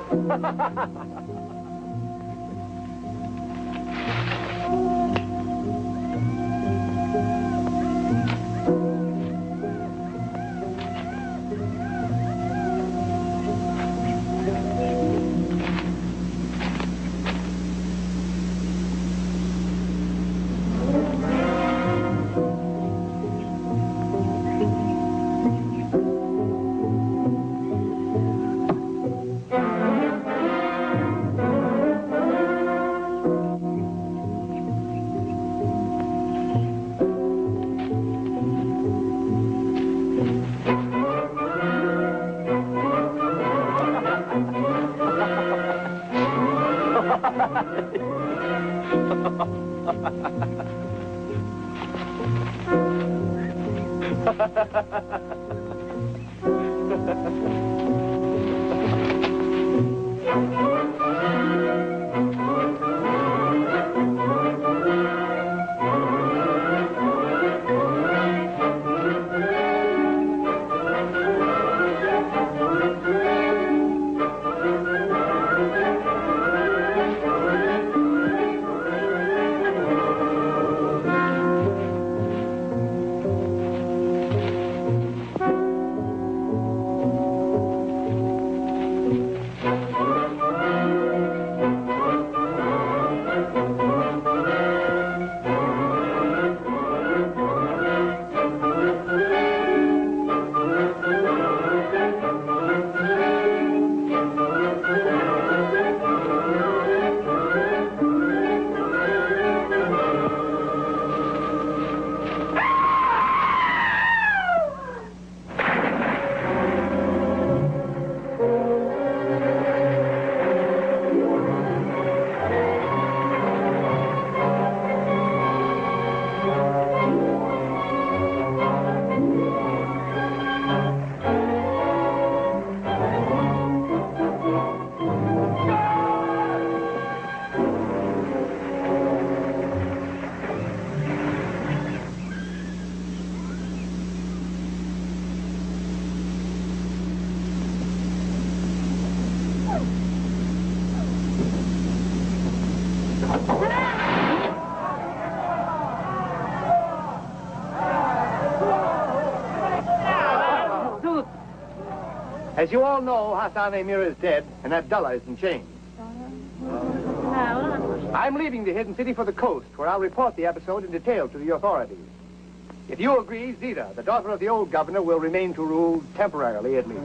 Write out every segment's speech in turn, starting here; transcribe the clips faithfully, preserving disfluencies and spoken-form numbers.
As you all know, Hassan Emir is dead, and Abdullah is in chains. I'm leaving the hidden city for the coast, where I'll report the episode in detail to the authorities. If you agree, Zita, the daughter of the old governor, will remain to rule temporarily, at least.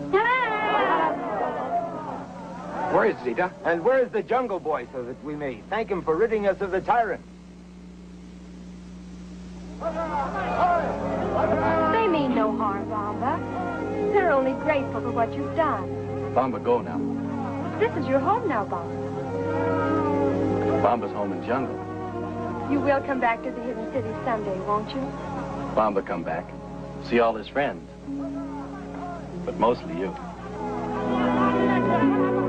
Where is Zita? And where is the Jungle Boy, so that we may thank him for ridding us of the tyrant? They mean no harm, Bamba. They're only grateful for what you've done. Bamba, go now. This is your home now, Bamba. Bamba's home in jungle. You will come back to the hidden city someday, won't you? Bamba come back. See all his friends. But mostly you.